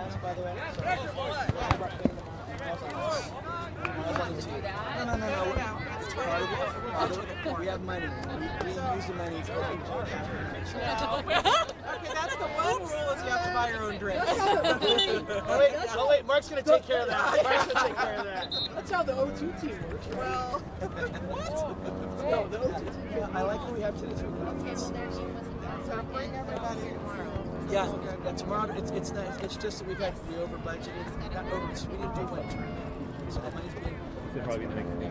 ask, by the way? No. We have money. We use the money. Okay, that's the one rule is you have to buy your own drinks. Oh wait, Mark's gonna take care of that. Mark's gonna take care of that. That's how the O2 team works. Well, what? No, the O2 team. I like what we have today. So bring everybody tomorrow. Yeah, tomorrow it's not. It's just that we over budgeted. Not over. We didn't do much. So the money's being. They'll probably be the next thing.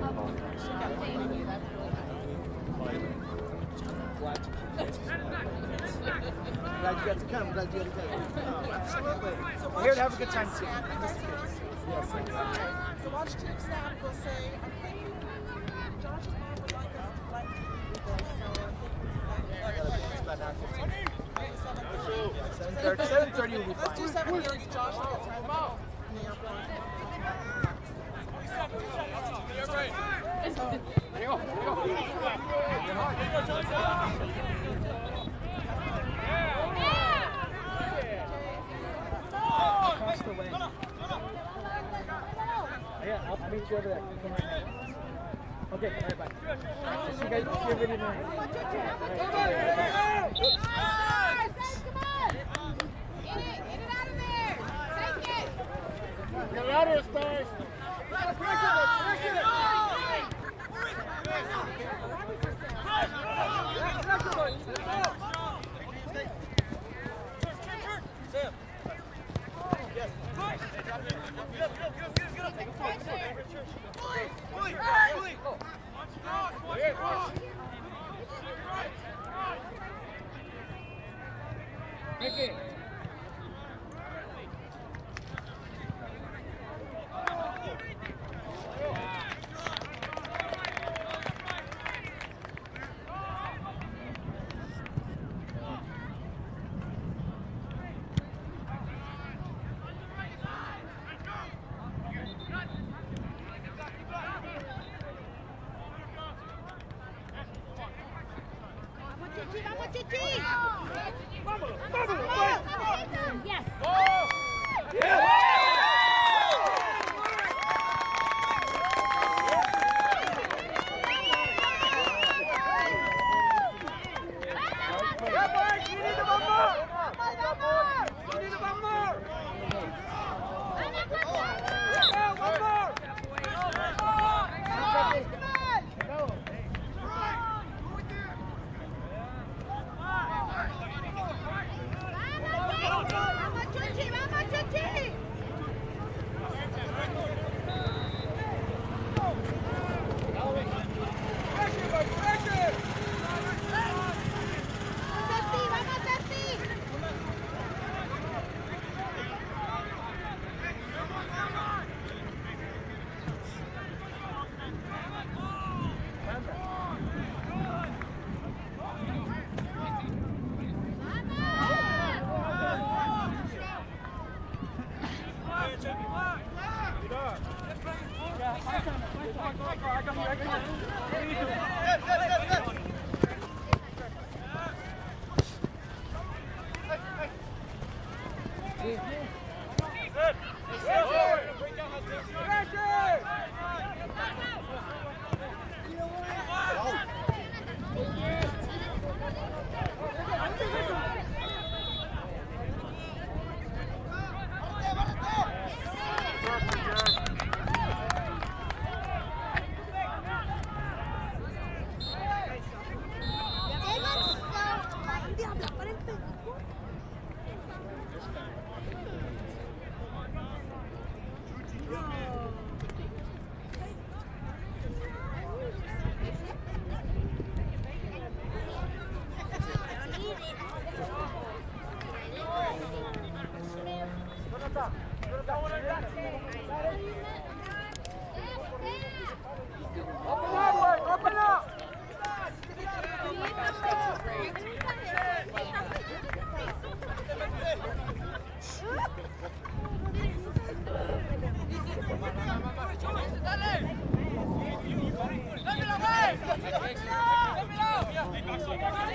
Glad you got to come. Glad you got to come. Oh, absolutely. We're here to have a good time too. Yes. So watch Team Snap will say, I think Josh's mom would like us to like to do this. It's about 9:15. 7:30. 7:30 will be fine. Let's do 7:30. Josh will get time out in the airplane. Across the way. Yeah, I'll meet you over there. Come right now. Okay, come right back. You guys give it in there. Get out of here, Spurs!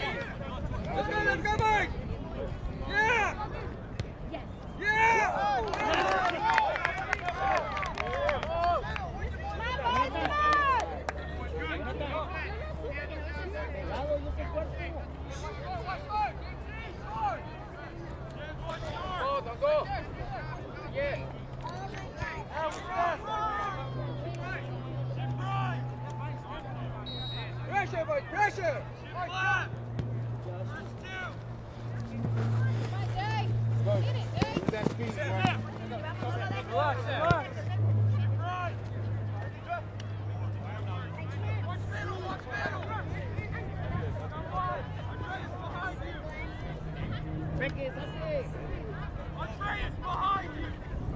Let's go, Mike! Yeah! Yeah! Pressure! That speed, man. Relax, relax. Ricky, Andreas behind you.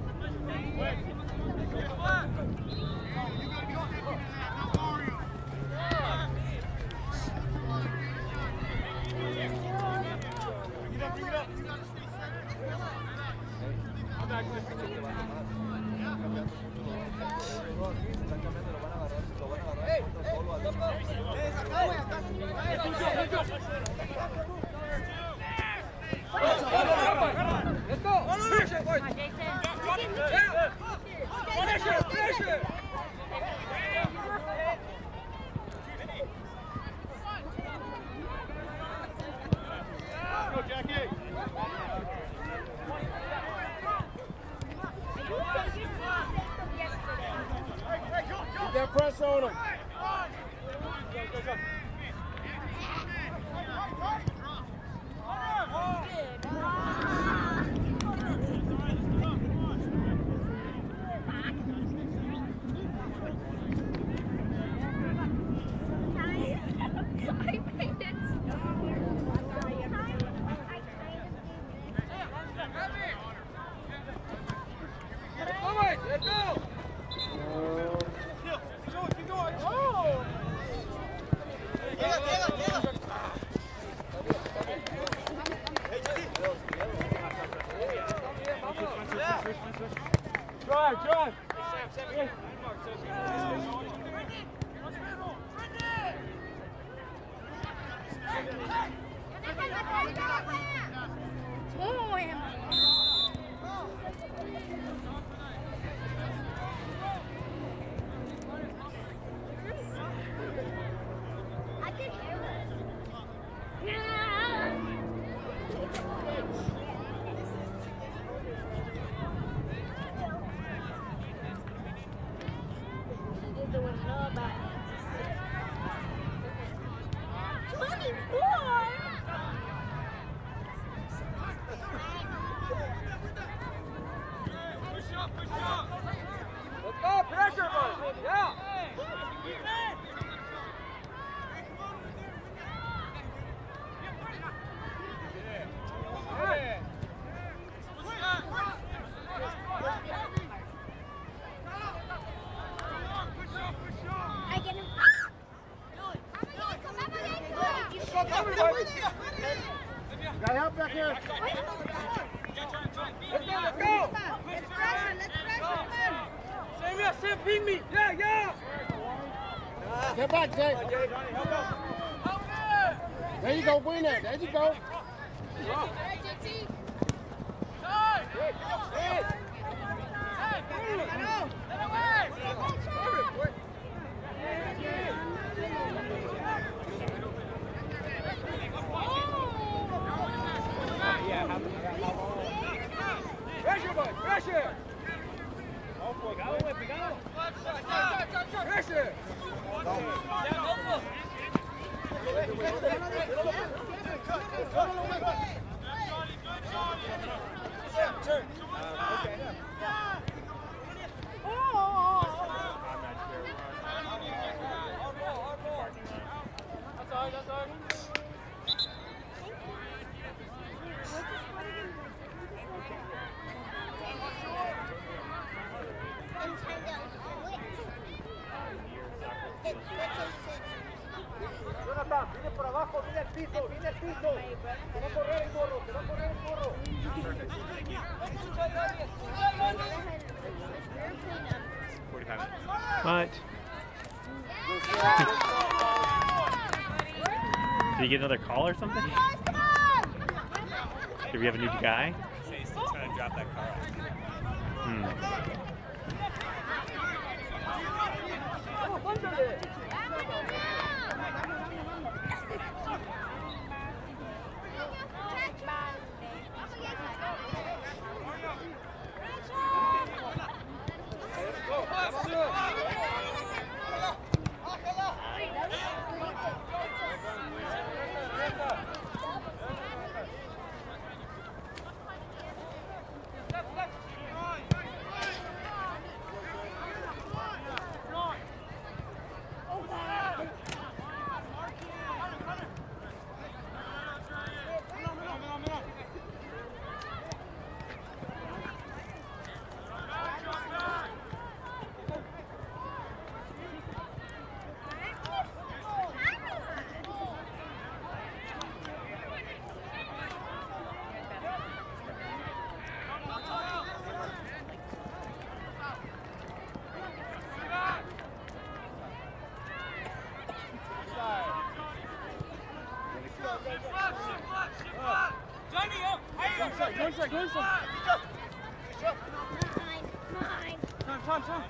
Let's go! Go, Jackie! Get that press on him. Let's go! Drive! Let's go, pressure, bud. Yeah. Got help back here. Let's go. Let's pressure. Sam, ping me. Yeah. Get back, Jay. There you go, win it. There you go. Pressure, boy, pressure! Pegado. Pressure! That's all right. Jonathan, viene por abajo, viene al piso. Te va a correr el morro. What? Did you get another call or something? Did we have a new guy? He's still trying to drop that car off. Time.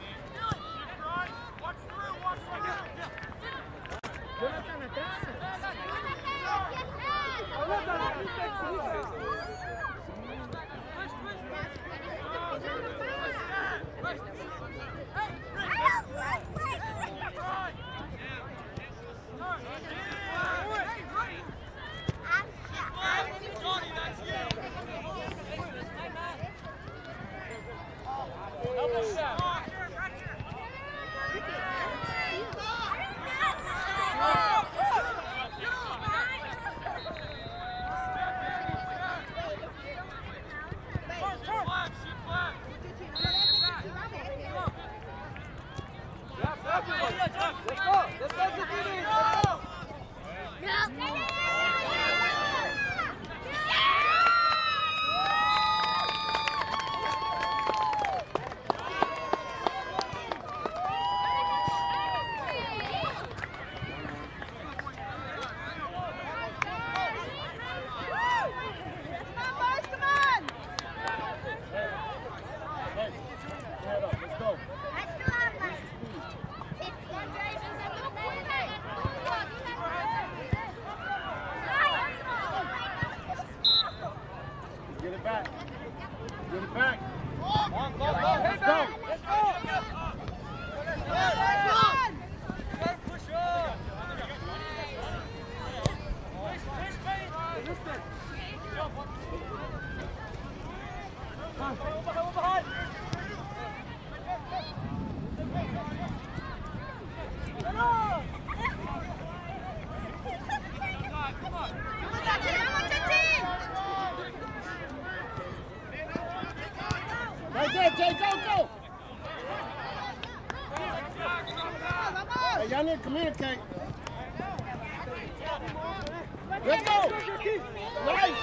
Right there, Jay, go! Hey, y'all need to communicate. Let's go! Nice!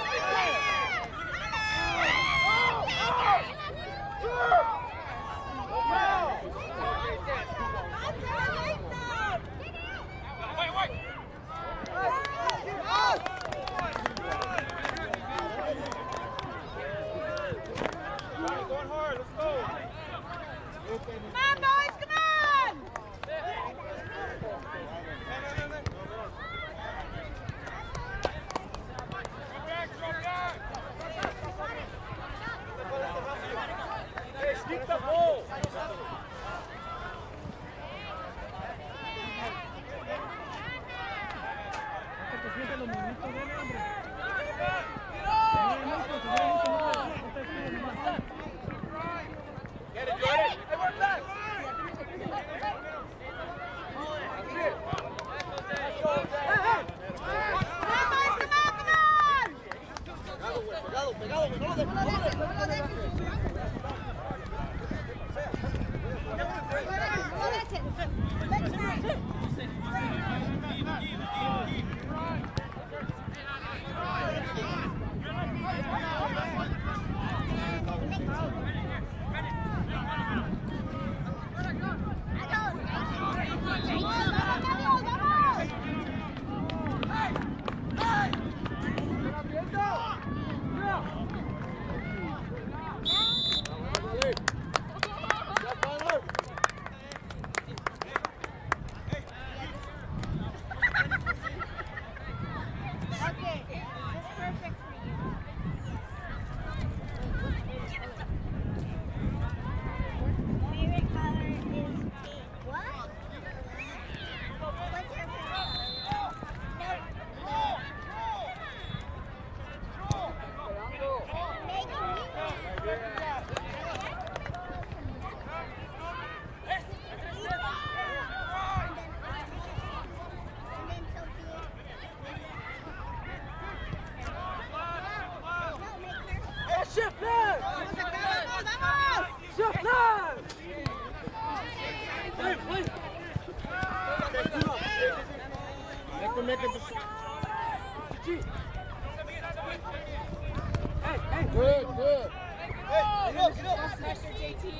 Good. Hey, get up. Pressure, JT.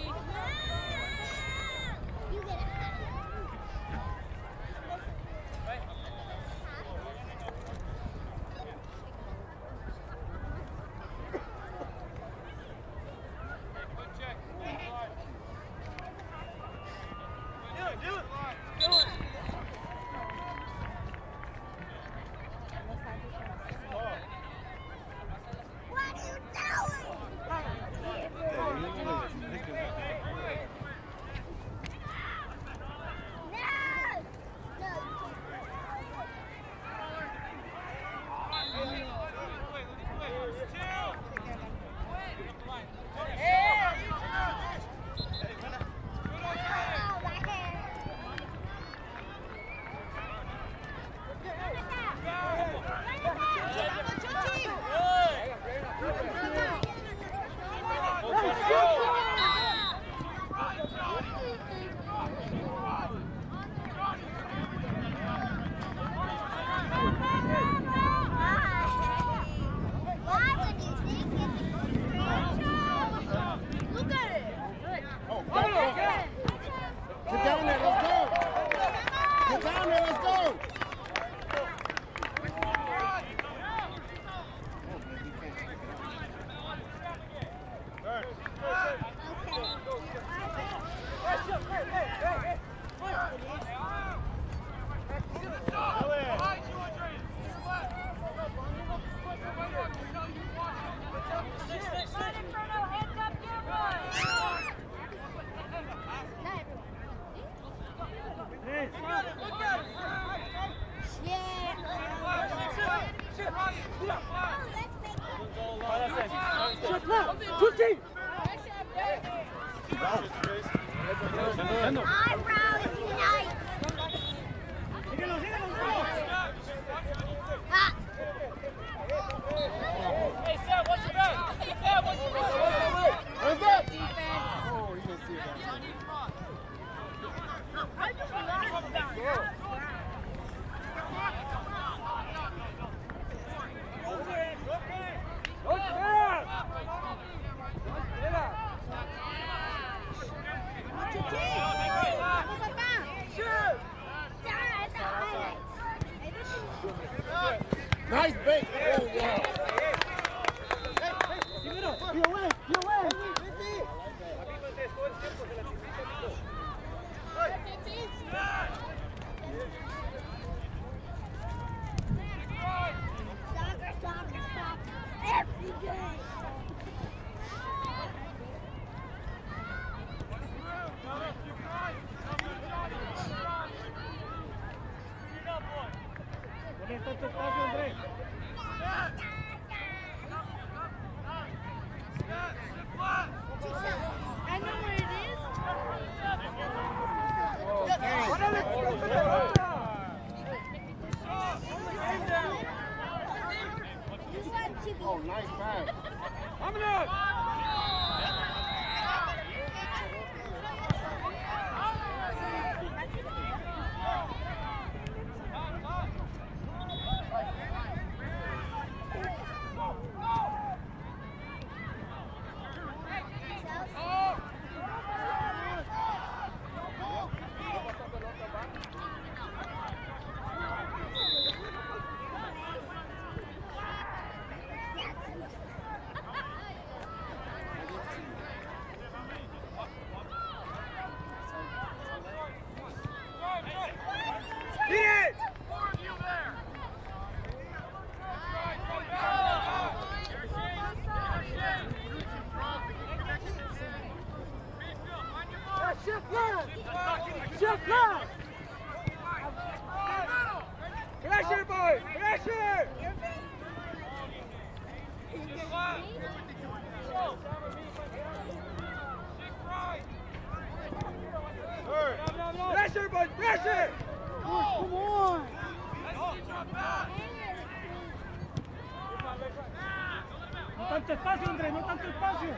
Eyebrows unite. Ah. Hey, Sam, what's your back? Sam, what's your back? Hands up! Oh, he didn't see it. Nice bait. Oh, wow. You win. You win. Every day. I know where it is. Oh, nice pass. Coming up! Shift left! Pressure, boys! Pressure! Pressure, boys! Pressure! Come on! No tanto espacio, Andrés, no tanto espacio.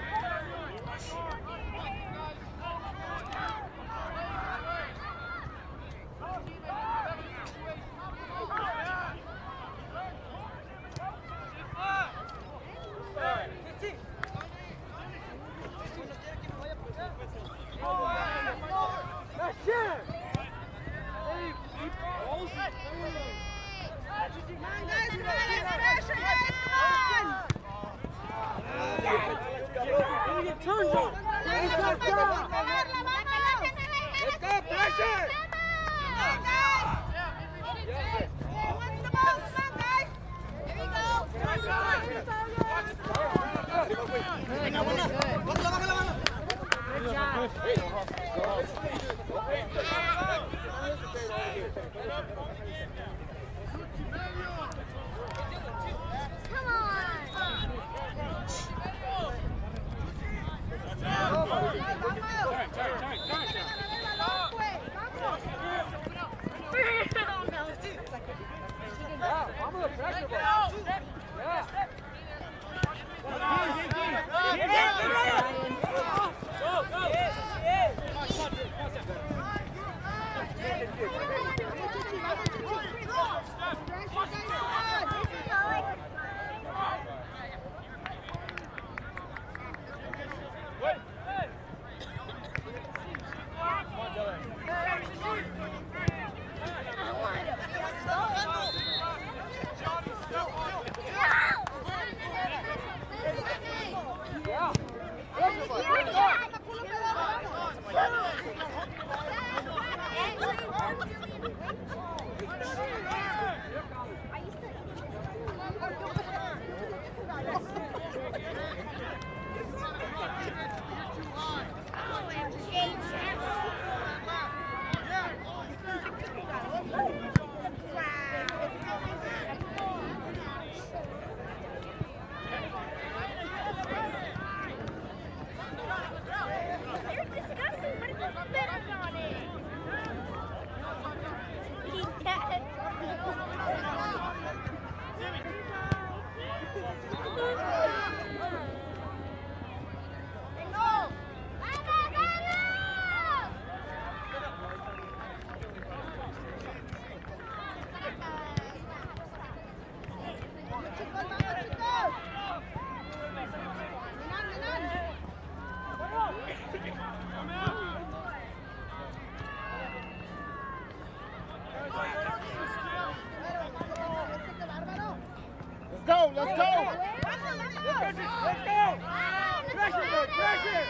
Let's go. Let's go. Pressure, boy, pressure.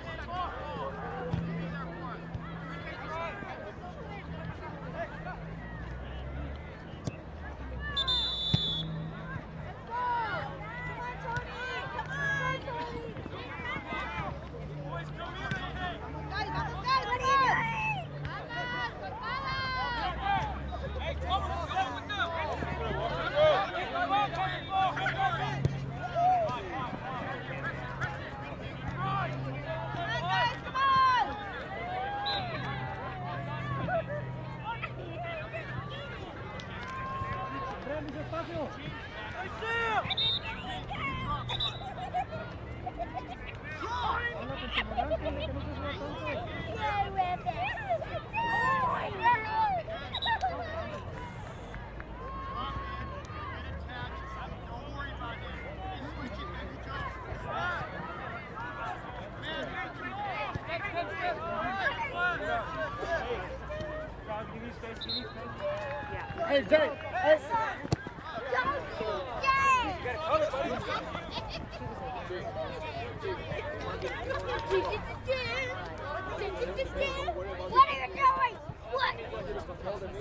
Hey, Jay. Hey. What are you doing? What?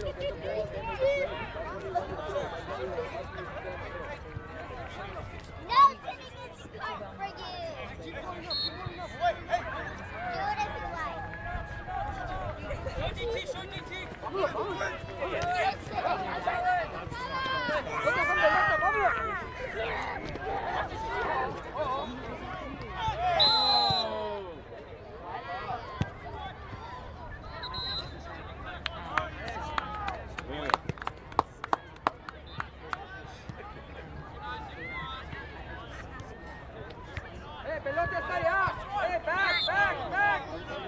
No, Timmy needs to come for you. Do it if you like. Hey, pelota está allá. Hey, back, back, back.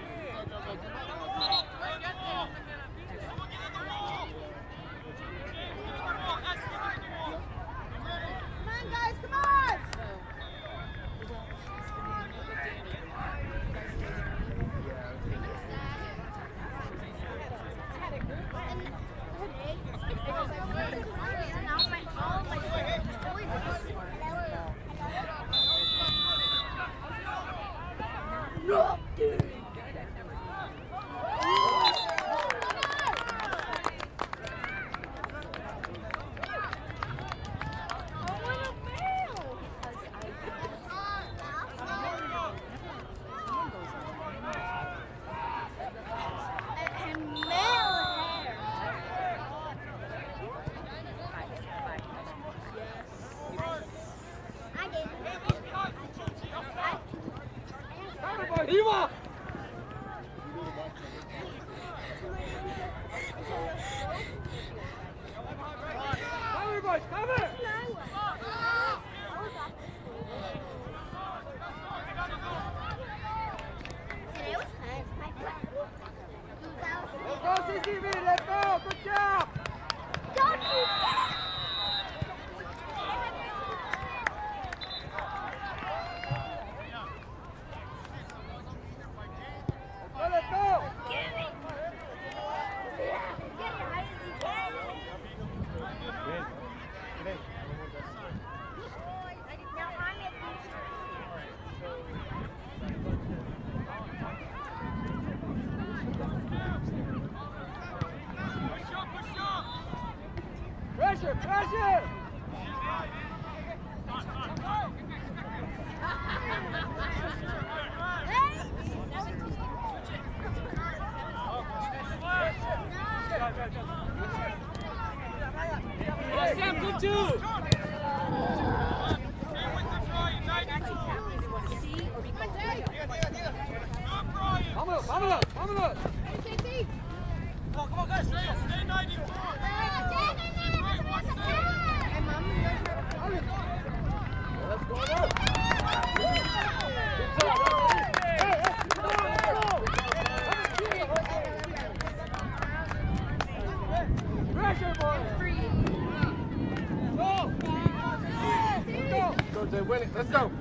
Come on, guys, come on! Viva! Cover, boys, cover! Let's go, CCV, let's go! Good job! Don't you Let's go! Pressure, pressure! Hey, Sam, good too! Vámonos, vámonos, vámonos! Come on, guys, stay 90. Let's go now. Pressure, boys! Go! Go, Jay, win it. Let's go.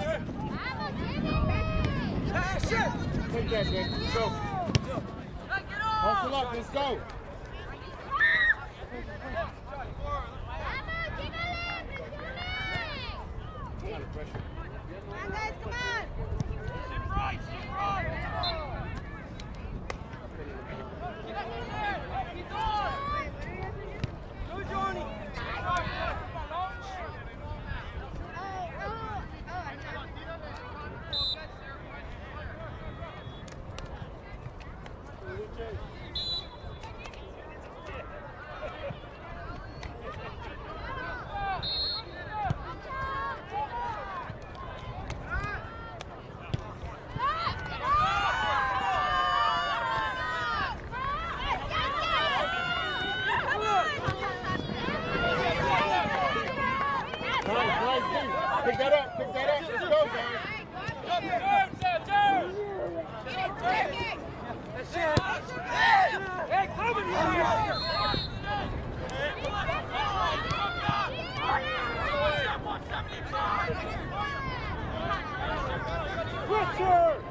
Take that, Jay. Go. Hustle up. Let's go. pressure. Come on, guys, come on. Go, Johnny. Pick that up, pick that up. Let's go, guys. Hey, come in here. Richard!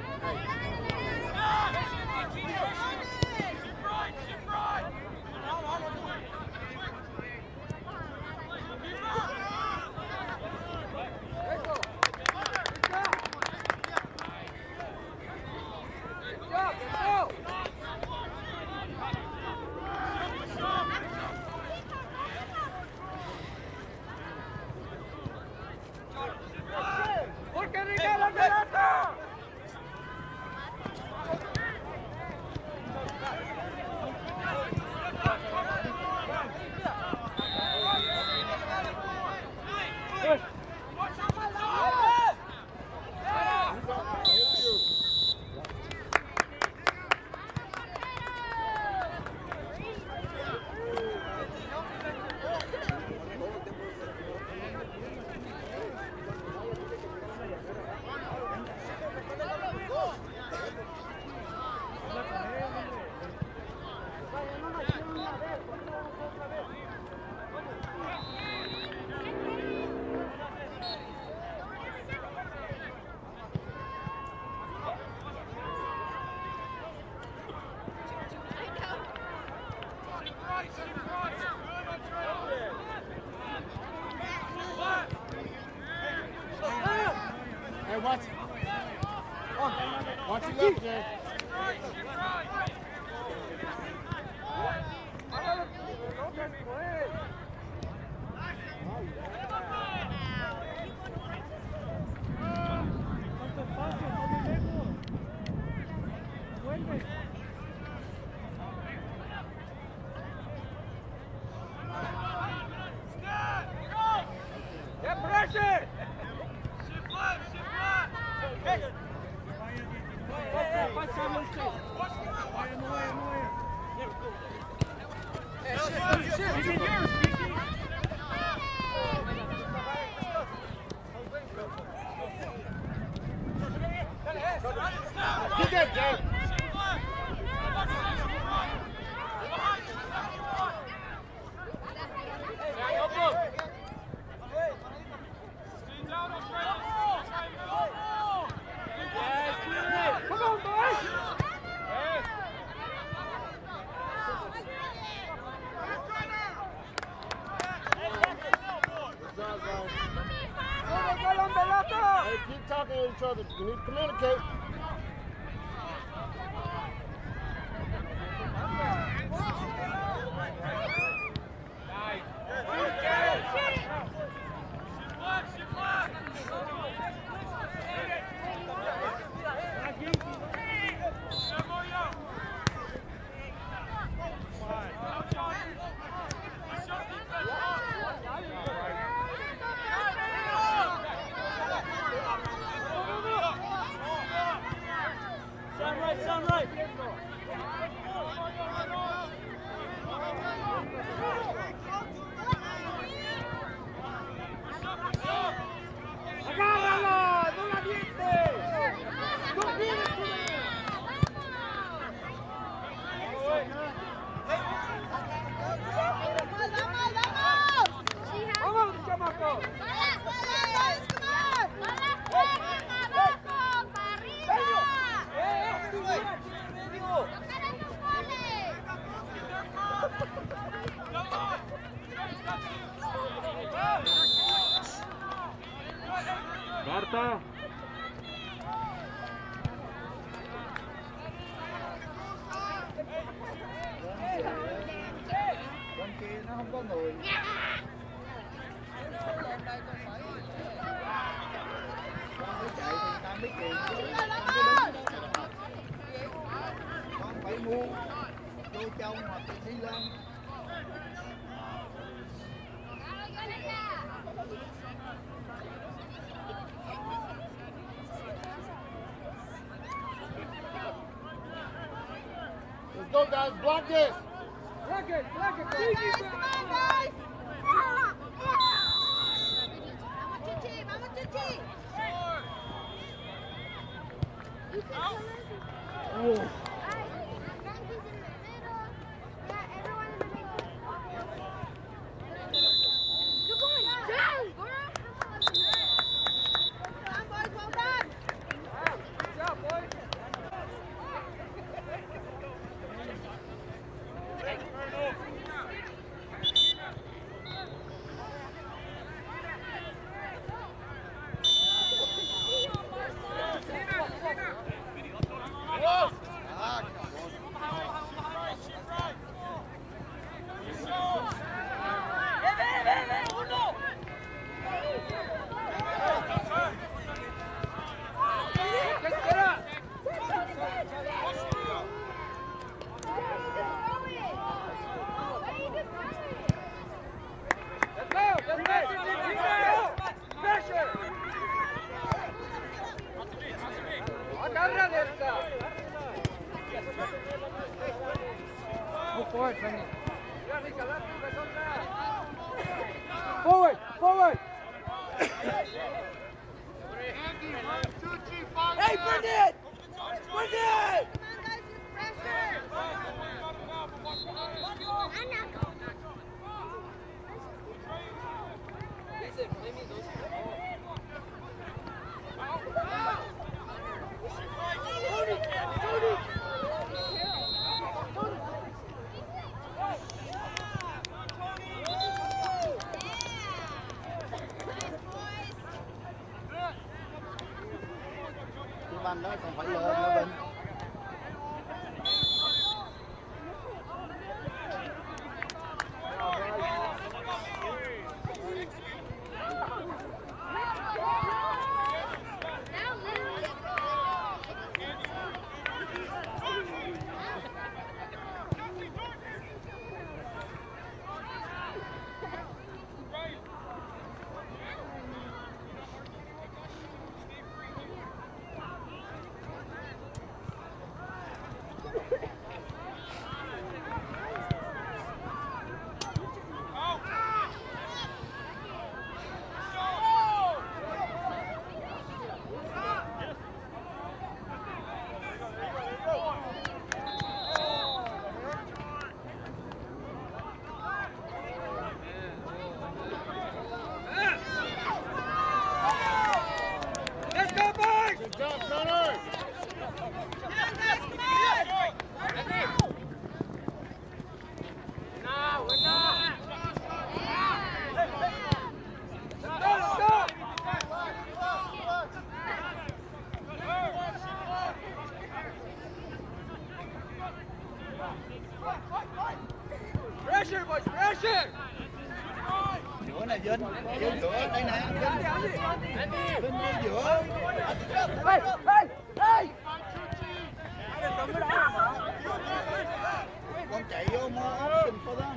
Hey, watch it. Watch it left, Jay. Get pressure. Get that, Jay. Come on, boys. Hey, keep talking to each other. You need to communicate. Sound right. ¡Agárrala! ¡No la avientes! ¡No vienes con él! ¡Vamos, chamaco! ¡Vamos! está. Bên kia nó không có người. Con mới chạy thì ta biết tiền chứ. Con phải mua vô trong hoặc đi lên. Let's go, guys. Block this. Block it, Come on, guys. I want your team. I want your team. You're going down, girl. Come on, boys. Well done. Good job, boys. Forward, Brendan. Forward, forward. Hey, Brendan! Brendan! Banh đó còn phải lên nữa Vinh. Let's go, boys! Good job, Connor. Pressure, boys, pressure! Giữa này Vinh, Vinh giữa đây nè. Vinh vô giữa. Hey, hey, hey! Con chạy vô more option for them.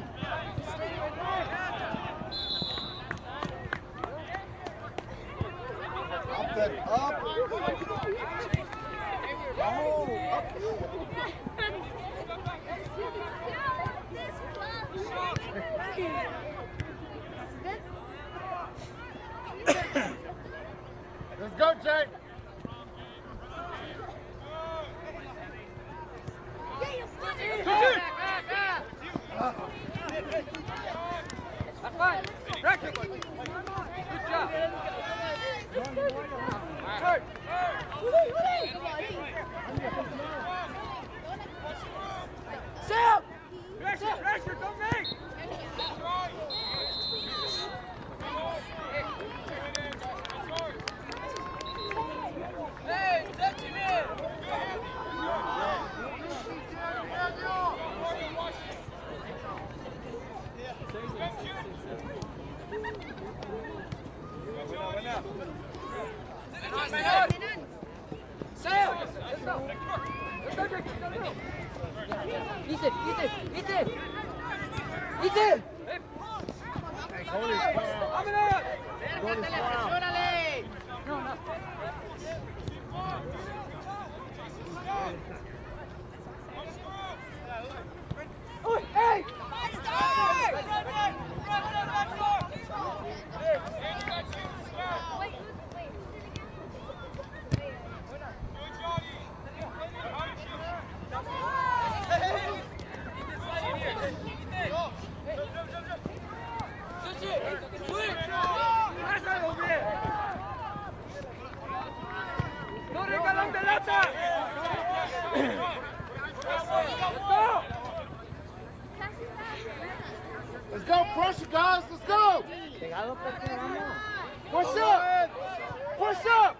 Up it, up. Oh, up. Let's go, Jay. That's fine. Pressure, boys. Good job. Good. Sam! Pressure, pressure, don't make! Let's go, push it, guys. Let's go. Push up. Push up.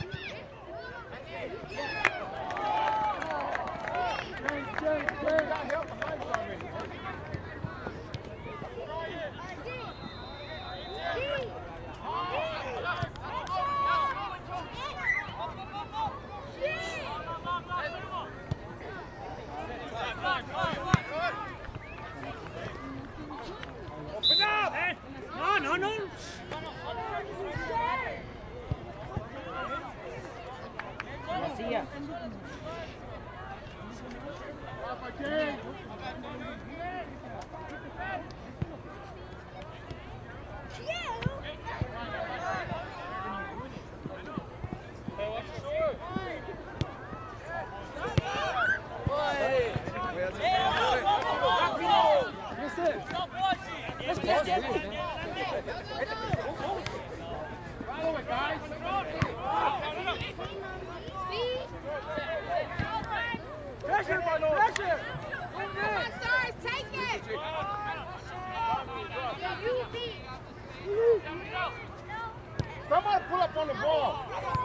Somebody pull up on the ball.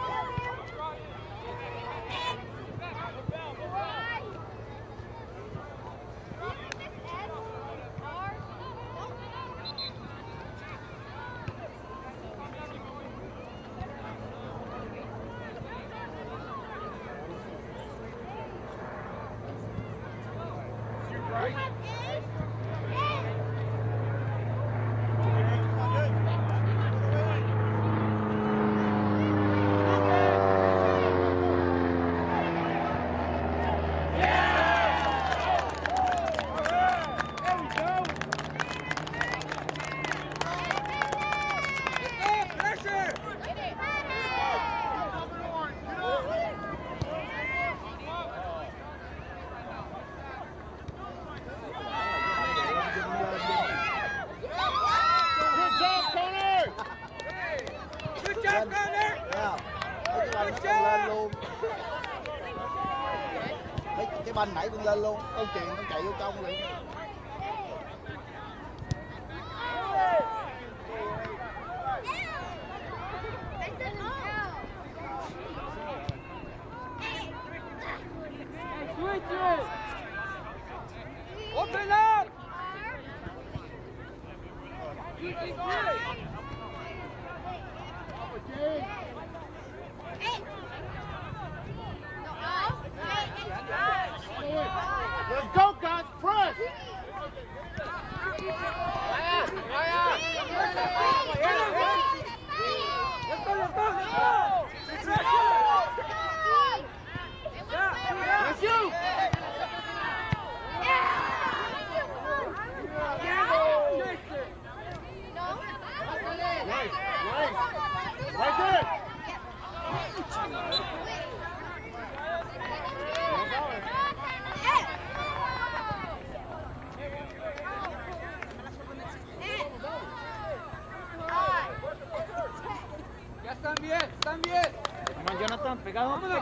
Cái banh nãy cũng lên luôn, con chuyền con chạy vô trong luôn. Open up! Let's go, guys, press! Let's you! Right there! Ya están bien, están bien. Come on, Jonathan, pegado. Vámonos.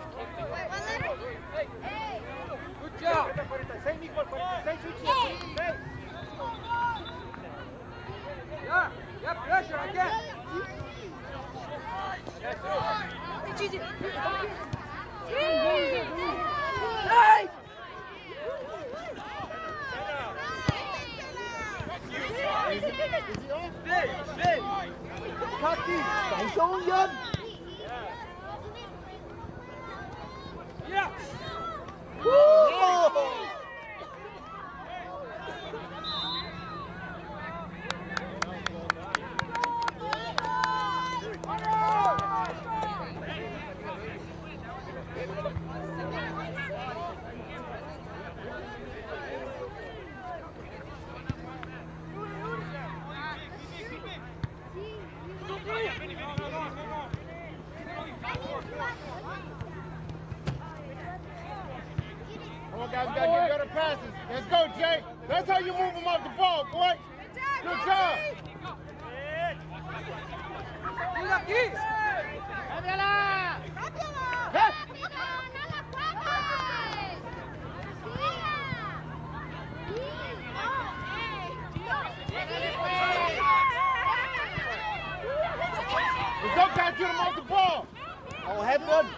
Good job. Yeah, pressure again. Hey! Kaki, chạy xuống dân. Yeah. guys got to get better passes. Let's go, Jay. That's how you move them off the ball, boy. Good job. Let's go, guys. Get them off the ball. Oh, have fun.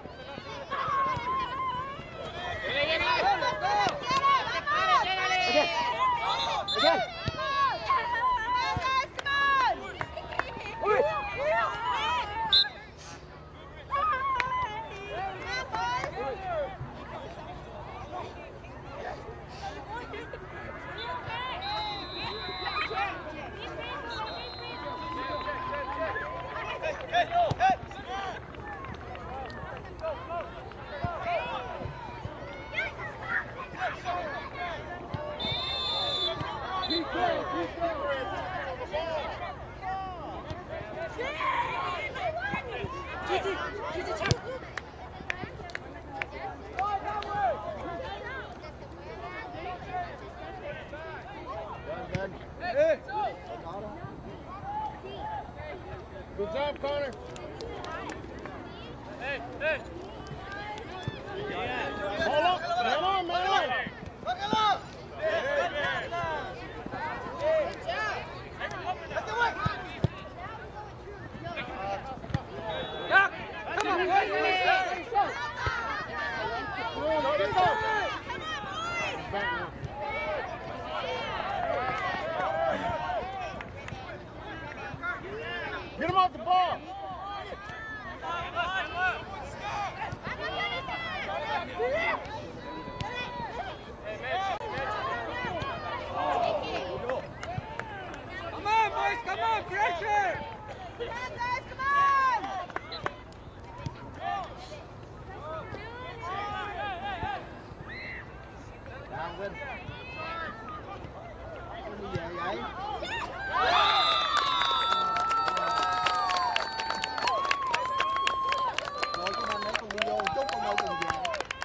Again. Good job, Connor. Hey, hey. Hold up. Man on, man on. Get him off the ball. Come on, boys, come on, pressure! Come on, guys, come on! Đang Vinh. Cái gì vậy? Rồi chúng anh ấy cùng đi vô chút con đâu cùng về.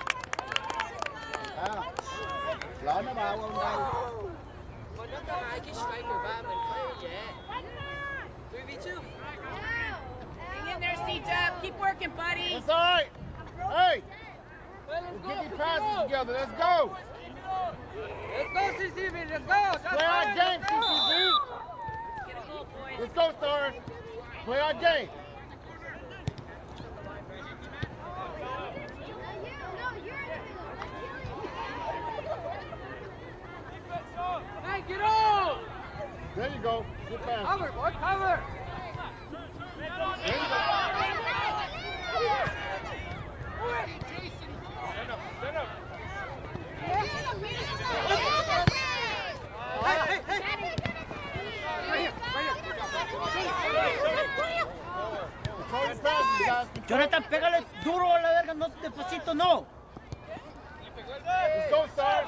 À, lỡ nó bao con đây. Còn nó có hai cái striker ba mình phải dễ. 3v2. Hang in there, C-Dub. Keep working, buddy. It's all right. Hey, let's get these passes together. Let's go. Let's go, CCV, let's go! Play our game, CCV. Get a goal, boys. Let's go, Stars. Play our game. Hey, get on! There you go. Good pass. Cover, boy, cover! There you go. Control the passes, guys. Jonathan, pégale duro a la verga, no despacito, no. Let's go, Stars.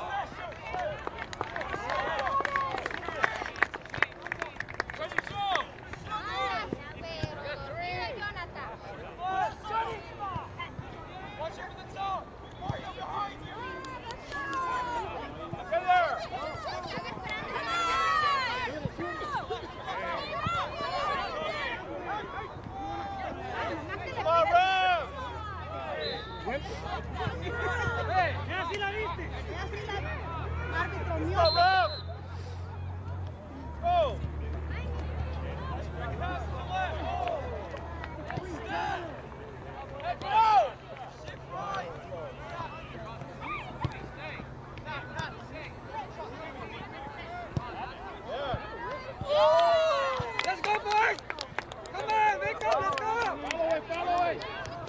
Let's go, boys! Come on, Victor, let's go! Follow it.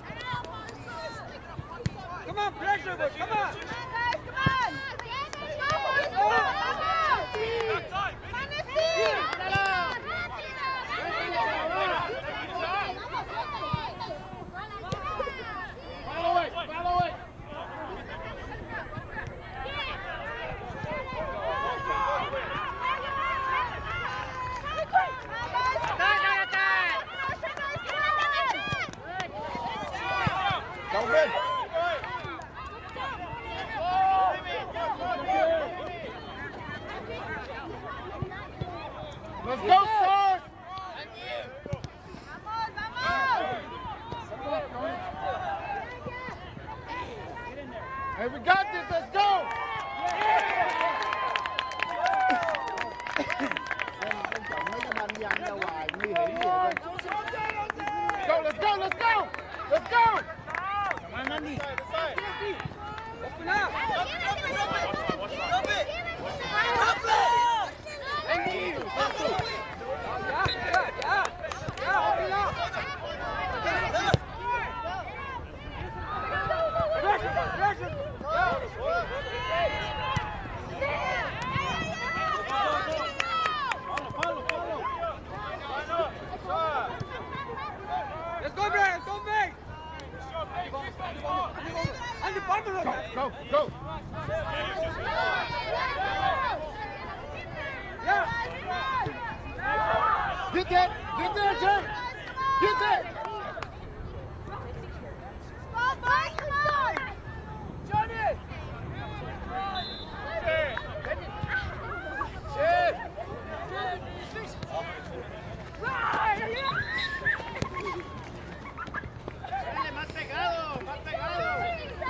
Come on, pressure, boys, come on! Follow it. Go, Vinh. Let's go! Go, let's go, let's go! Let's go! Come on, Andy. Open up. Let's go, Brian. Go, Brian. Go, go! Get that! Get there, Jay! Get that! Más pegado, más pegado.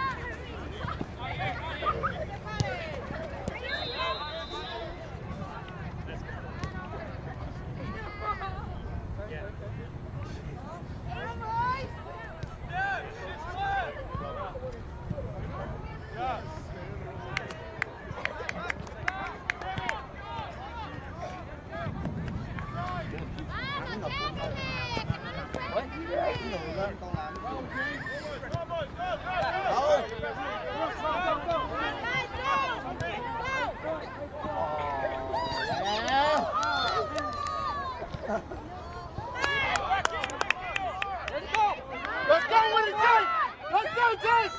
Let's go with it, Jay! Let's go, Jay!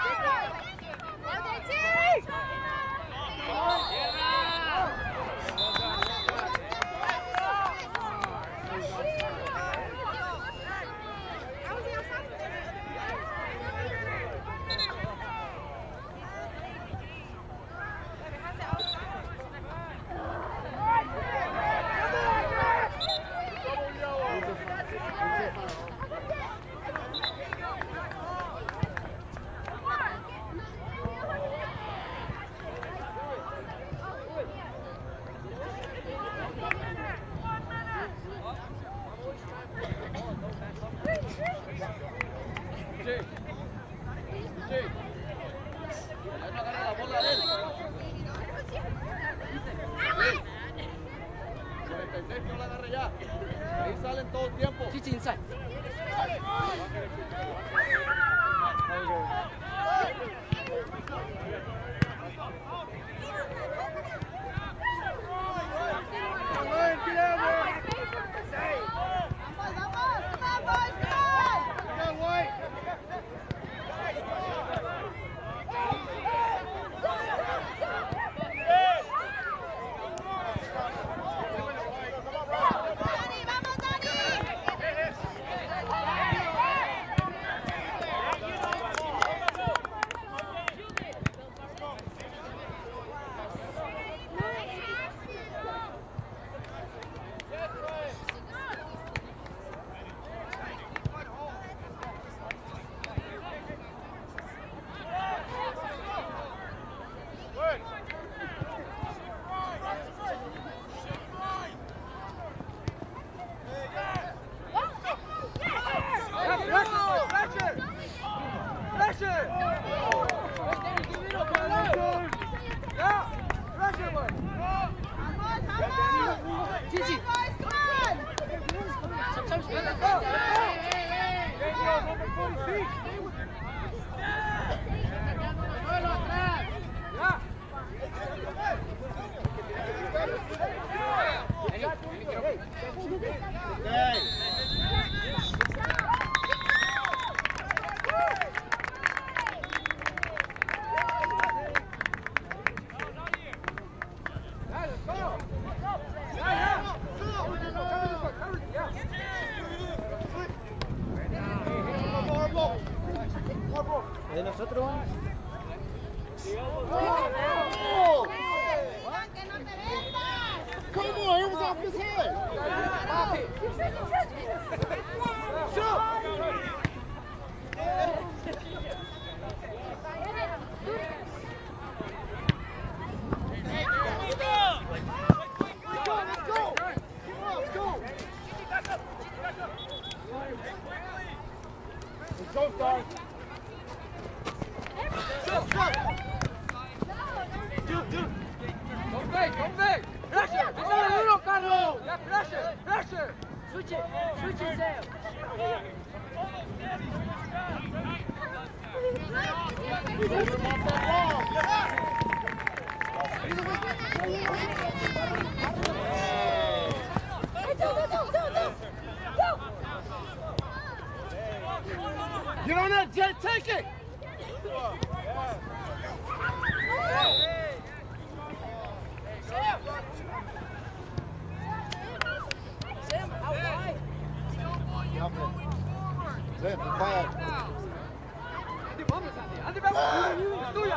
Ahí salen todo el tiempo. Chichi inside. ¿De nosotros? Come on, it was off his head. it. Switch it, Sam. Get on that, Jay. Take it. Sam, out wide. Sam, fire. Andy, vamos, Andy. Andy, vamos. Tuya.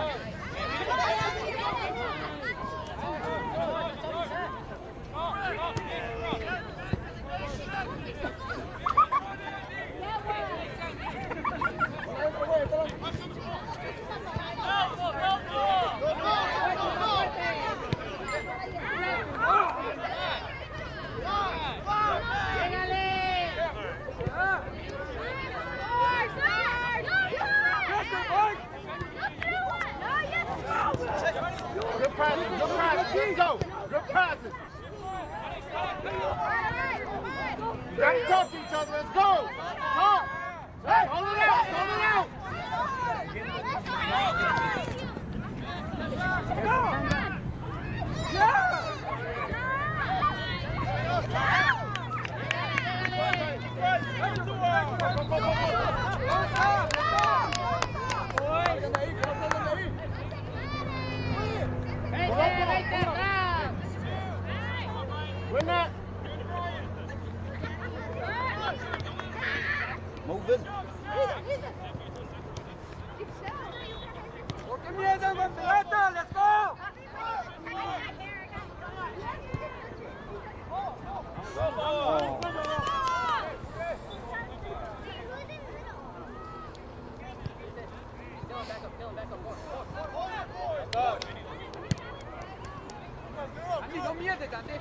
Good passes. Good passes. Go. Good passes. You got to talk to each other. Let's go. Talk. Hey, hold it out. Hold it out. Win that. Move in. Porque miedo, pelota, let's go. Andy, no mierdes, Andy.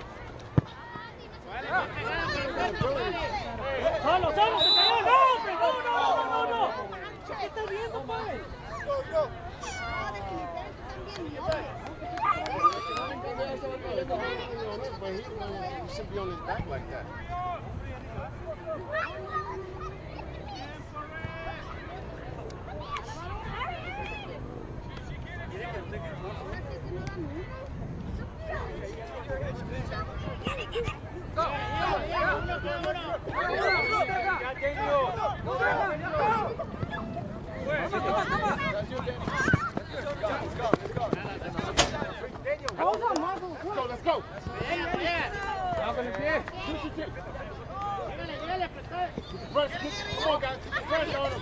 ¡Solo, solo! ¡Se cayó! ¡No, hombre! ¡No! ¿Qué estás viendo, pues? But he should be on his back like that. Let's go. Come on, guys. Put the pressure on him.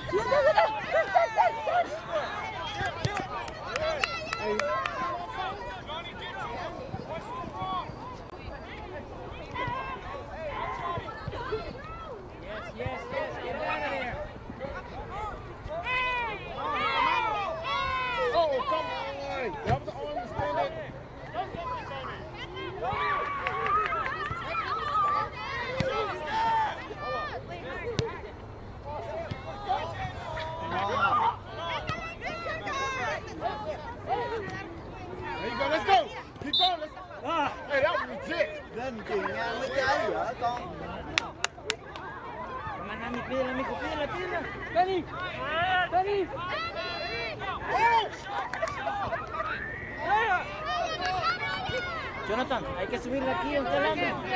Yes, get it out of there. Oh, come on. That was the arm extended. There you go. Let's go. Keep going. Let's go. Hey, that was legit. Gần chỉnh ngang mấy trái nữa con. Pídela. Dani. Jonathan, hay que subirla aquí, ¿dónde está el hombre?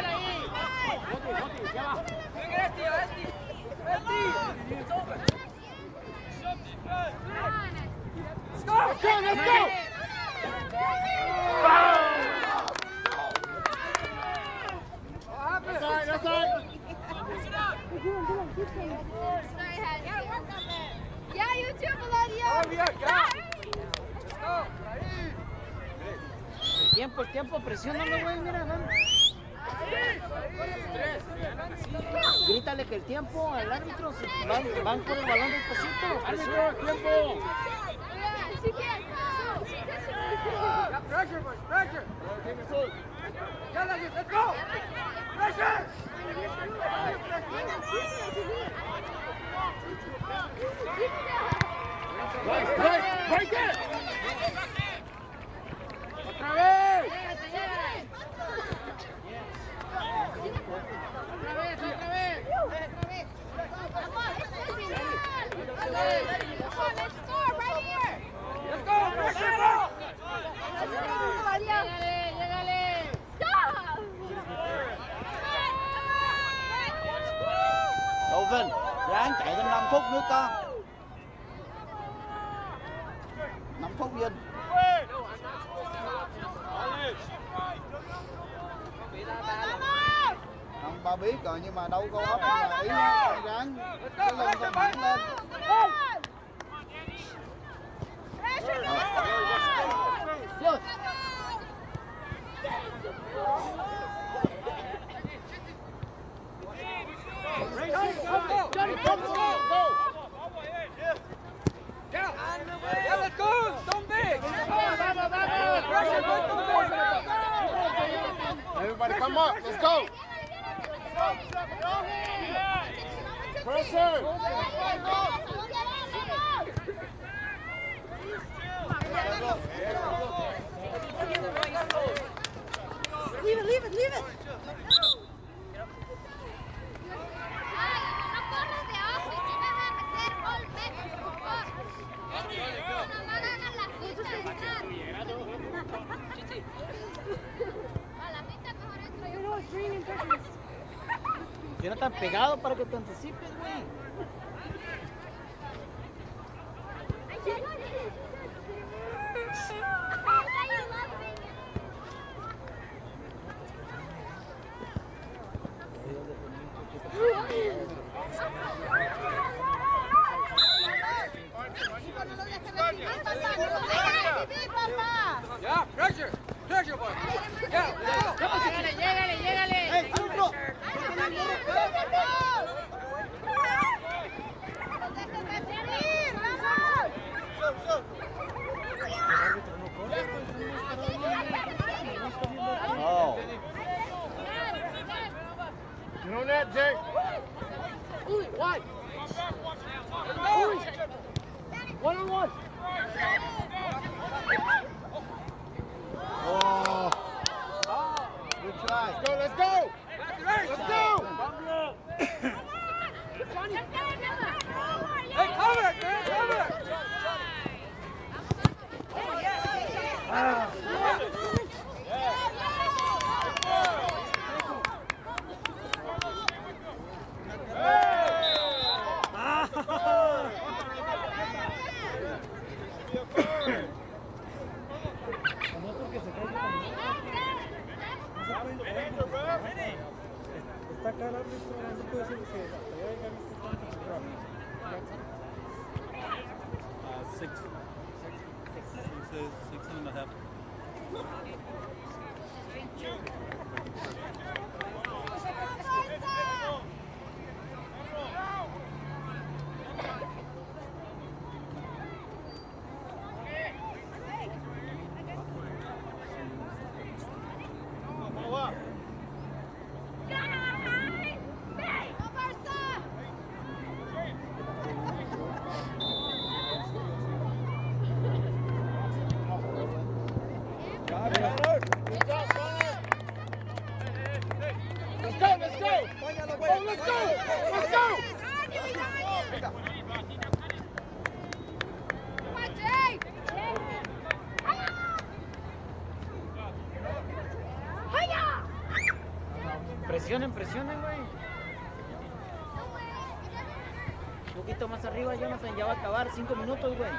Let's go. That's all right. Yeah, you too, Valeria. El tiempo, presiónalo, güey, mira, vamos. Grítale que el tiempo, al árbitro, van por el balón despacito. Presiona el tiempo. Pressure. Let's go. Pressure. Right there. Otra vez. Vinh. Ráng chạy thêm 5 phút nữa con. 5 phút Vinh. Không, ba biết rồi nhưng mà đâu có ốc mà ý ráng cái lưng cho mạnh lên. Everybody come up, let's go. Pressure. Leave it. Que no tan pegado para que te anticipes, güey. Yeah, pressure, boy. Yeah, Llégale. Hey, Arturo. Oh. Get on that, Jay. One. One-on-one. Oh. Good try. Let's go. Let's go. Hey, cover it, man, cover it. Six and a half. Presionen, güey. Un poquito más arriba, Jonathan, ya va a acabar. 5 minutos, güey.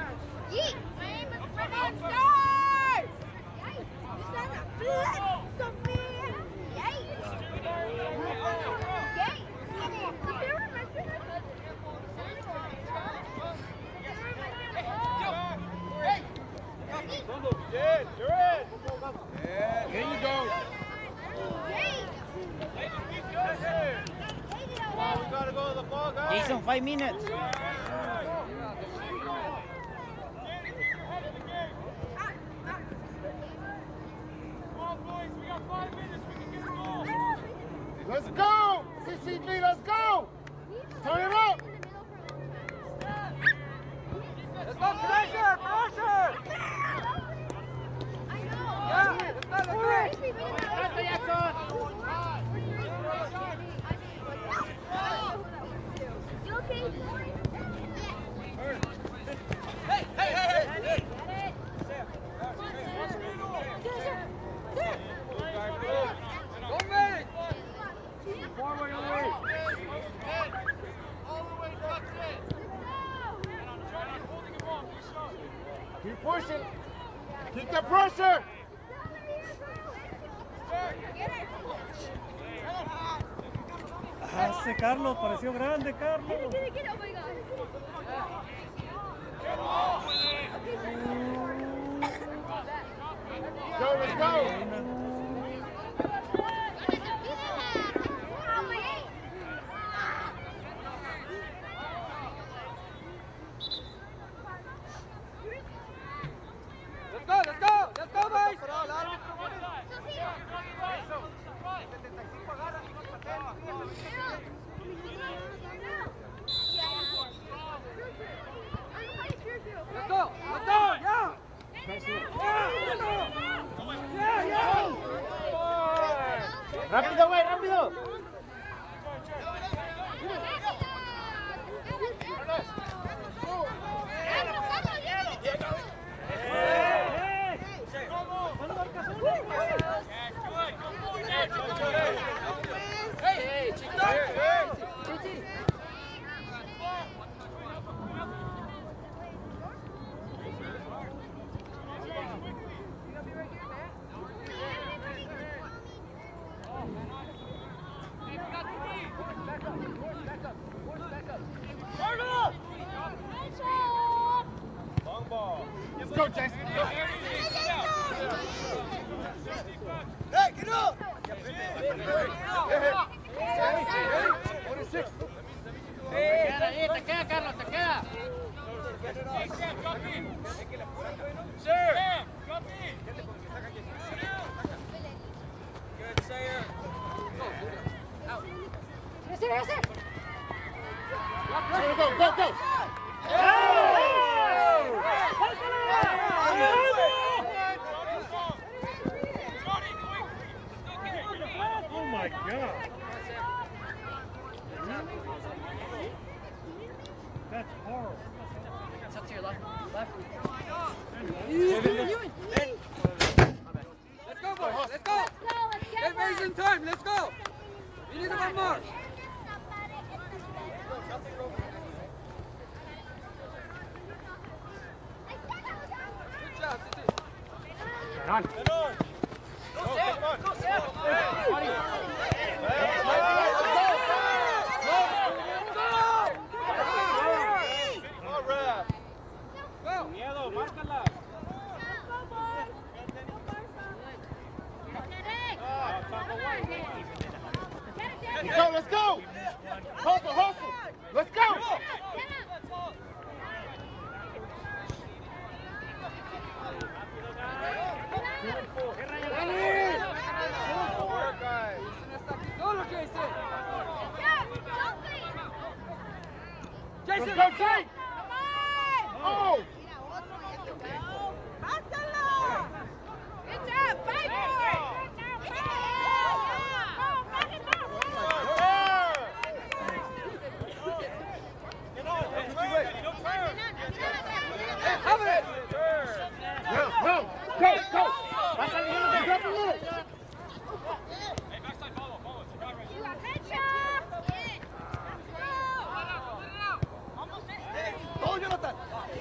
Here you go. We gotta go to the ball, guys. Jason, 5 minutes. Let's go. CCV, let's go. Turn it up. Let's go, pressure. Yeah, let's go. Go, man. Forward, Get that pressure. Hace Carlos, pareció grande, Carlos. Get it. Oh my God. Go, let's go. Let's go, boys! Rápido, güey, rápido. Let's go, Jason. Hey, get up! Te queda, Carlos, te queda. Go. Oh my God. That's horrible. It's up to your left. Left. Let's go, boys! Let's go! Everybody's in time! Let's go! We need one more! Good job, Miedo, márcala. Let's go. Hustle. Let's go. Jason! Let's go, Jake. Oh. Good job. Fight for it. Go. Pásale, drop a little. Go, Jonathan!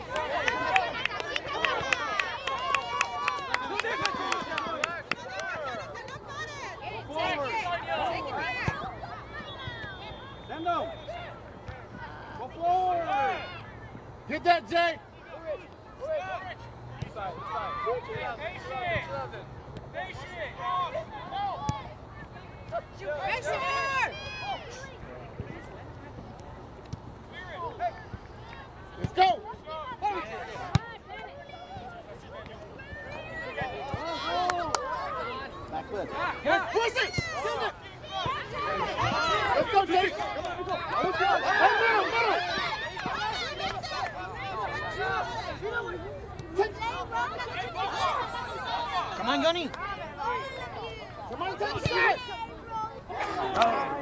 Nando! Go forward! Get that, Jay. Let's go. Back foot. Let's push it. Send it. Let's go, Jay. Let's go. Middle. Come on, Johnny. Somebody take a shot.